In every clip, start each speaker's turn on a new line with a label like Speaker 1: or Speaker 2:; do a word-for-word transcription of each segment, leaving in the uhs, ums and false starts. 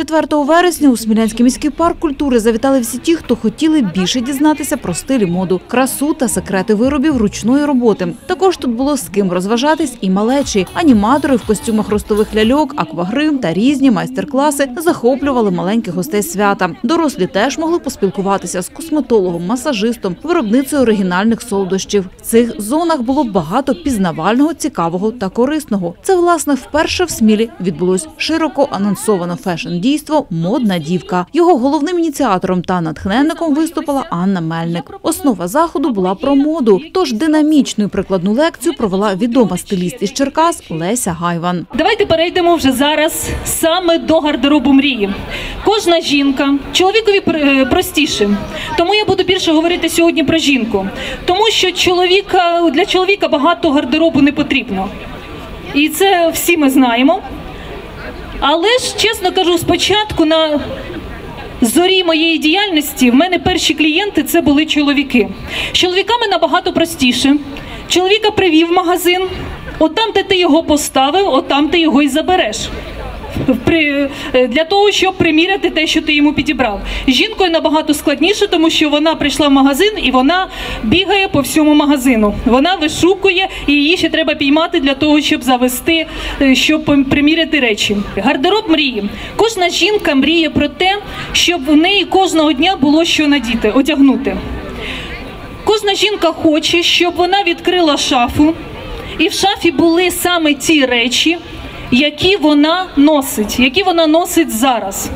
Speaker 1: четвертого вересня у Смілянський міський парк культури завітали всі ті, хто хотіли більше дізнатися про стиль і моду, красу та секрети виробів ручної роботи. Також тут було з ким розважатись і малечі. Аніматори в костюмах ростових ляльок, аквагрим та різні майстер-класи захоплювали маленьких гостей свята. Дорослі теж могли поспілкуватися з косметологом, масажистом, виробницею оригінальних солодощів. В цих зонах було багато пізнавального, цікавого та корисного. Це, власне, вперше в Смілі відбулось широко анонсоване фешн-дійство «Модна дівка». Його головним ініціатором та натхненником виступила Анна Мельник. Основа заходу була про моду, тож динамічну і прикладну лекцію провела відома стиліст із Черкас Леся Гайван.
Speaker 2: Давайте перейдемо вже зараз саме до гардеробу мрії. Кожна жінка, чоловікові простіше, тому я буду більше говорити сьогодні про жінку. Тому що чоловіка, для чоловіка багато гардеробу не потрібно. І це всі ми знаємо. Але ж, чесно кажу, спочатку на зорі моєї діяльності в мене перші клієнти – це були чоловіки. З чоловіками набагато простіше. Чоловіка привів в магазин, от там, де ти його поставив, от там ти його і забереш. Для того, щоб приміряти те, що ти йому підібрав. З жінкою набагато складніше, тому що вона прийшла в магазин і вона бігає по всьому магазину. Вона вишукує і її ще треба піймати для того, щоб завести, щоб приміряти речі. Гардероб мрії. Кожна жінка мріє про те, щоб в неї кожного дня було що надіти, одягнути. Кожна жінка хоче, щоб вона відкрила шафу, і в шафі були саме ті речі, які вона носить, які вона носить зараз.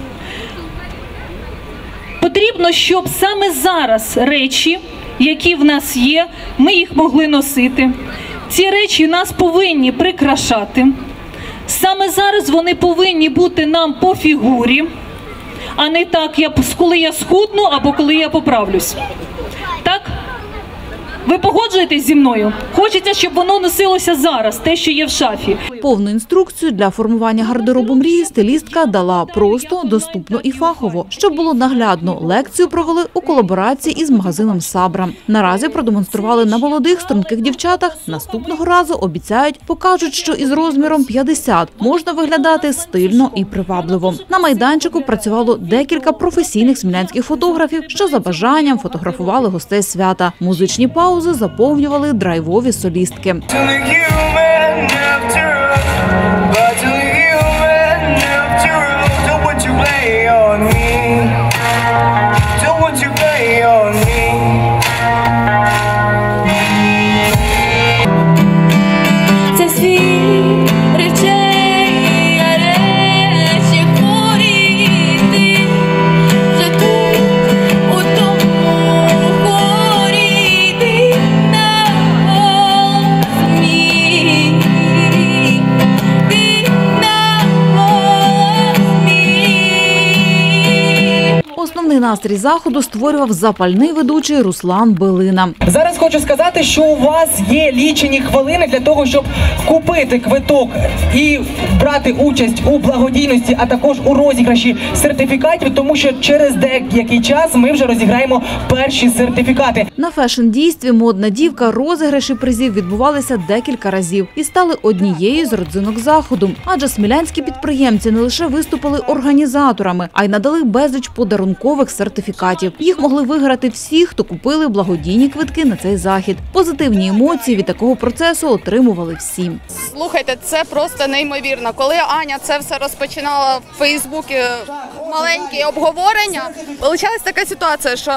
Speaker 2: Потрібно, щоб саме зараз речі, які в нас є, ми їх могли носити. Ці речі нас повинні прикрашати. Саме зараз вони повинні бути нам по фігурі, а не так, коли я схудну або коли я поправлюсь. Так? Ви погоджуєтесь зі мною? Хочеться, щоб воно носилося зараз, те, що є в шафі.
Speaker 1: Повну інструкцію для формування гардеробу мрії стилістка дала просто, доступно і фахово. Щоб було наглядно, лекцію провели у колаборації із магазином «Сабра». Наразі продемонстрували на молодих, струнких дівчатах. Наступного разу, обіцяють, покажуть, що із розміром п'ятдесят можна виглядати стильно і привабливо. На майданчику працювало декілька професійних смілянських фотографів, що за бажанням фотографували гостей свята. Музичні паузи заповнювали драйвові солістки. Основний настрій заходу створював запальний ведучий Руслан Белина.
Speaker 3: Зараз хочу сказати, що у вас є лічені хвилини для того, щоб купити квиток і брати участь у благодійності, а також у розіграші сертифікатів, тому що через деякий час ми вже розіграємо перші сертифікати.
Speaker 1: На фешн-дійстві «Модна дівка» розіграші призів відбувалися декілька разів і стали однією з родзинок заходу. Адже смілянські підприємці не лише виступили організаторами, а й надали безліч подарункових сертифікатів. Їх могли виграти всі, хто купили благодійні квитки на цей захід. Позитивні емоції від такого процесу отримували всі.
Speaker 4: Слухайте, це просто неймовірно. Коли Аня це все розпочинала в Фейсбуці, маленькі обговорення, вийшла така ситуація, що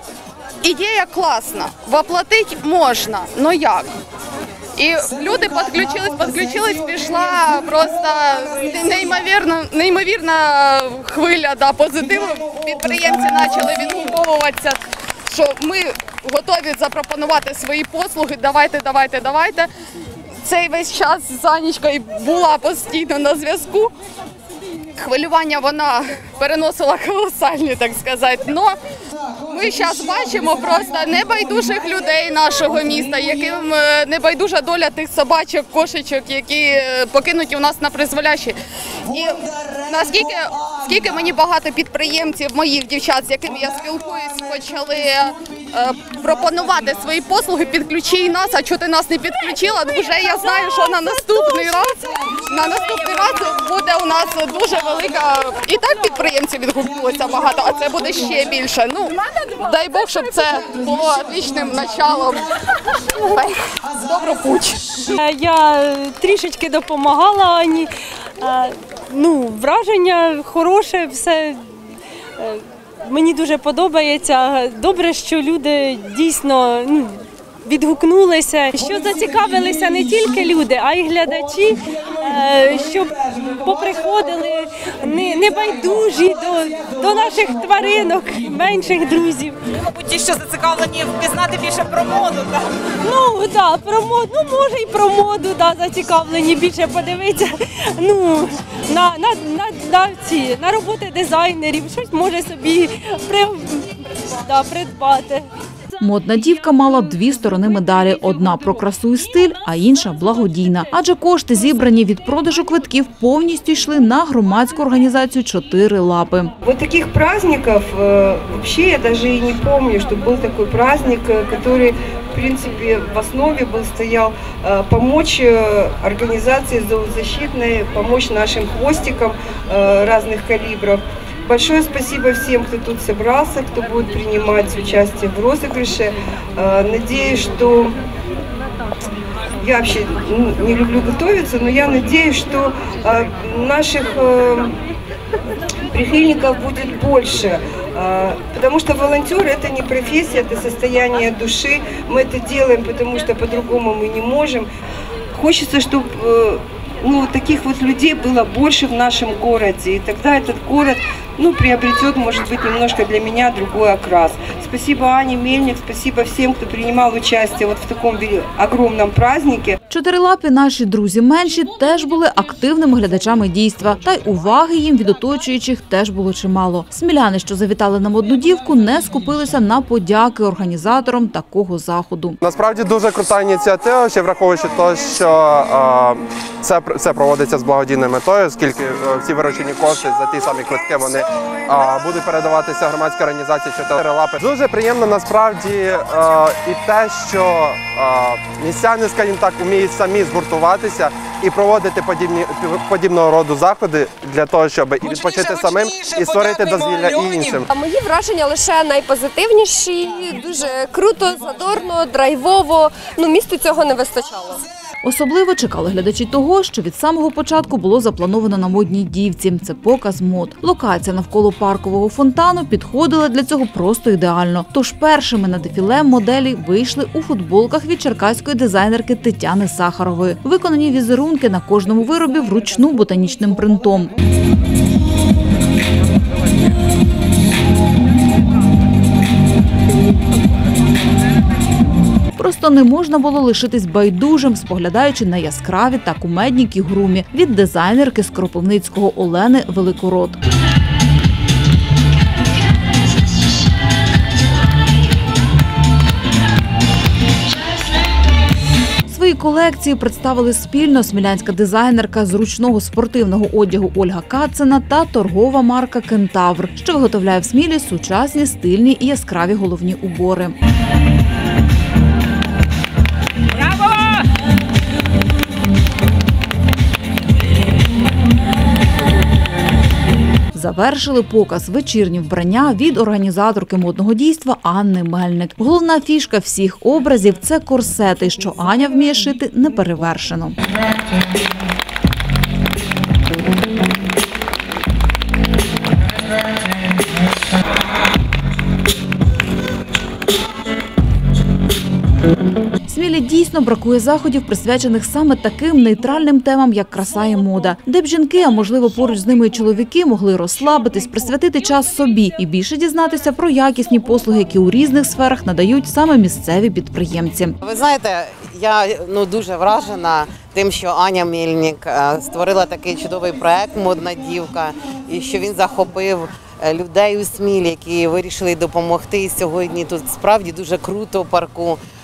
Speaker 4: ідея класна, воплотити можна, ну як? І люди підключились, підключились, пішла просто неймовірна, неймовірна хвиля да, позитиву. Підприємці почали відгуковуватися, що ми готові запропонувати свої послуги, давайте, давайте, давайте. Цей весь час з Анічкою була постійно на зв'язку. Хвилювання вона переносила колосальні, так сказати. Но ми зараз бачимо просто небайдужих людей нашого міста, яким небайдужа доля тих собачок, кошечок, які покинуті у нас на призволяще. І наскільки скільки мені багато підприємців, моїх дівчат, з якими я спілкуюсь, почали е, пропонувати свої послуги, підключи нас, а чого ти нас не підключила, вже я знаю, що на наступний раз, на наступний раз буде у нас дуже велика, і так підприємців відгукнулося багато, а це буде ще більше. Ну, дай Бог, щоб це було отличним началом. Добру путь.
Speaker 5: Я трішечки допомагала Ані. Ну, враження хороше, все. Мені дуже подобається. Добре, що люди дійсно ну, відгукнулися, що зацікавилися не тільки люди, а й глядачі, щоб поприходили небайдужі до, до наших тваринок, менших друзів.
Speaker 6: Мабуть, ті, що зацікавлені впізнати більше про моду. Так?
Speaker 5: Ну, так, про моду, ну, може і про моду, да, зацікавлені більше подивитися. Ну, на, на, на, на, ці, на роботи дизайнерів, щось може собі при, да, придбати.
Speaker 1: Модна дівка мала дві сторони медалі. Одна про красу і стиль, а інша благодійна. Адже кошти, зібрані від продажу квитків, повністю йшли на громадську організацію «Чотири лапи».
Speaker 7: Вот таких праздников вообще я даже и не помню, что был такой праздник, который, в принципе, в основе был стоял помочь организации зоозащитной, помочь нашим хвостикам разных калибров. Большое спасибо всем, кто тут собрался, кто будет принимать участие в розыгрыше. Надеюсь, что я вообще не люблю готовиться, но я надеюсь, что наших прихильников будет больше, потому что волонтер – это не профессия, это состояние души. Мы это делаем, потому что по-другому мы не можем. Хочется, чтобы ну, таких вот людей было больше в нашем городе, и тогда этот город ну, приобретет, может быть, немножко для меня другой окрас. Спасибо Ане Мельник, спасибо всем, кто принимал участие вот в таком огромном празднике.
Speaker 1: Чотирилапі наші друзі менші теж були активними глядачами дійства. Та й уваги їм від оточуючих теж було чимало. Сміляни, що завітали на модну дівку, не скупилися на подяки організаторам такого заходу.
Speaker 8: Насправді дуже крута ініціатива, ще враховуючи те, що е, це все проводиться з благодійною метою, оскільки всі виручені кошти за ті самі квитки вони е, будуть передаватися громадській організації «Чотири лапи». Дуже приємно насправді е, і те, що е, містяни, скажімо так, вміють самі згуртуватися і проводити подібні, подібного роду заходи для того, щоб і відпочити самим, і створити дозвілля і іншим.
Speaker 9: Мої враження лише найпозитивніші, дуже круто, задорно, драйвово, ну місту цього не вистачало.
Speaker 1: Особливо чекали глядачі того, що від самого початку було заплановано на модній дівці. Це показ мод. Локація навколо паркового фонтану підходила для цього просто ідеально. Тож першими на дефіле моделі вийшли у футболках від черкаської дизайнерки Тетяни Сахарової. Виконані візерунки на кожному виробі вручну ботанічним принтом. Просто не можна було лишитись байдужим, споглядаючи на яскраві та кумедні кігурумі від дизайнерки з Кропивницького Олени Великород. Свої колекції представили спільно смілянська дизайнерка з ручного спортивного одягу Ольга Кацина та торгова марка «Кентавр», що виготовляє в Смілі сучасні, стильні і яскраві головні убори. Завершили показ вечірні вбрання від організаторки модного дійства Анни Мельник. Головна фішка всіх образів – це корсети, що Аня вміє шити неперевершено. Смілі дійсно бракує заходів, присвячених саме таким нейтральним темам, як краса і мода, де б жінки, а можливо поруч з ними і чоловіки, могли розслабитись, присвятити час собі і більше дізнатися про якісні послуги, які у різних сферах надають саме місцеві підприємці.
Speaker 10: Ви знаєте, я ну, дуже вражена тим, що Аня Мельник створила такий чудовий проект «Модна дівка» і що він захопив людей у Смілі, які вирішили допомогти. І сьогодні тут справді дуже круто в парку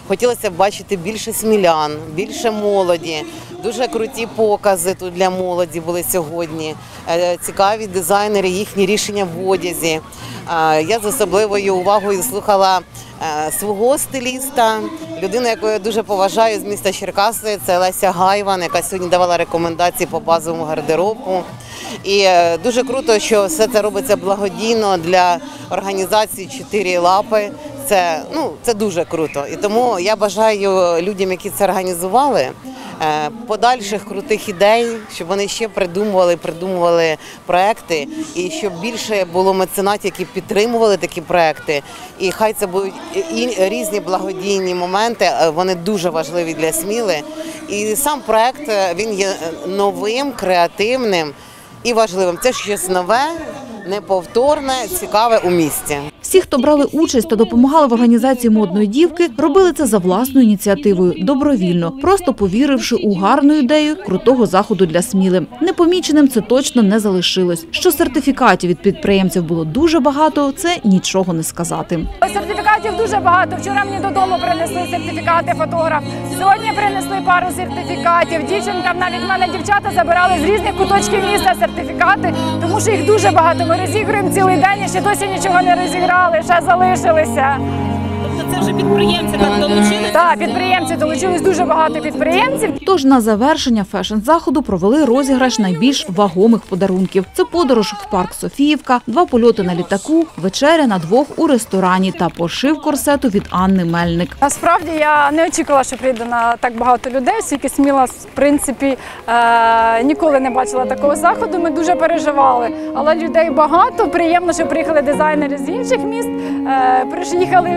Speaker 10: хотілося б бачити більше смілян, більше молоді. Дуже круті покази тут для молоді були сьогодні. Цікаві дизайнери, їхні рішення в одязі. Я з особливою увагою слухала свого стиліста, людину, яку я дуже поважаю з міста Черкаси, це Леся Гайван, яка сьогодні давала рекомендації по базовому гардеробу. І дуже круто, що все це робиться благодійно для організації «Чотири лапи». Це, ну, це дуже круто. І тому я бажаю людям, які це організували, подальших крутих ідей, щоб вони ще придумували, придумували проекти, і щоб більше було меценатів, які підтримували такі проекти. І хай це будуть і різні благодійні моменти, вони дуже важливі для Сміли. І сам проект, він є новим, креативним і важливим. Це щось нове, неповторне, цікаве у місті.
Speaker 1: Всі, хто брали участь та допомагали в організації модної дівки, робили це за власною ініціативою, добровільно, просто повіривши у гарну ідею крутого заходу для Сміли. Непоміченим це точно не залишилось. Що сертифікатів від підприємців було дуже багато, це нічого не сказати.
Speaker 11: Сертифікатів дуже багато. Вчора мені додому принесли сертифікати фотограф. Сьогодні принесли пару сертифікатів. Дівчинкам, навіть в мене дівчата забирали з різних куточків міста сертифікати, тому що їх дуже багато. Ми розігруємо цілий день і ще досі нічого не розіграли, ще залишилися.
Speaker 2: Тобто це вже підприємці так долучилися?
Speaker 11: Так, підприємці долучились, дуже багато підприємців.
Speaker 1: Тож на завершення фешн-заходу провели розіграш найбільш вагомих подарунків. Це подорож в парк Софіївка, два польоти на літаку, вечеря на двох у ресторані та пошив корсету від Анни Мельник.
Speaker 11: Насправді я не очікувала, що прийде на так багато людей, оскільки Сміла, в принципі, е- ніколи не бачила такого заходу, ми дуже переживали. Але людей багато, приємно, що приїхали дизайнери з інших міст, е- приїхали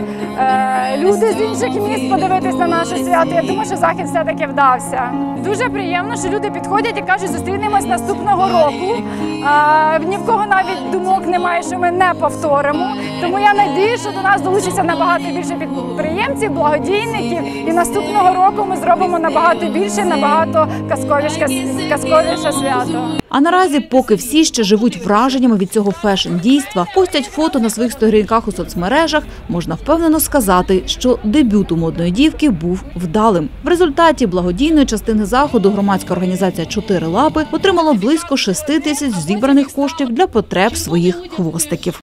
Speaker 11: е- люди з інших міст подивитись на наше свято. Я думаю, що захід все-таки вдався. Дуже приємно, що люди підходять і кажуть, зустрінемось наступного року. Е- ні в кого навіть думок немає, що ми не повторимо. Тому я надіюся, що до нас долучиться набагато більше підприємців, благодійників. І наступного року ми зробимо набагато більше, набагато казковіше, казковіше свято.
Speaker 1: А наразі, поки всі ще живуть враженнями від цього фешн-дійства, постять фото на своїх сторінках у соцмережах, можна впевнено сказати, що дебют у модної дівки був вдалим. В результаті благодійної частини заходу громадська організація «Чотири лапи» отримала близько шести тисяч зібраних коштів для потреб своїх хвостиків.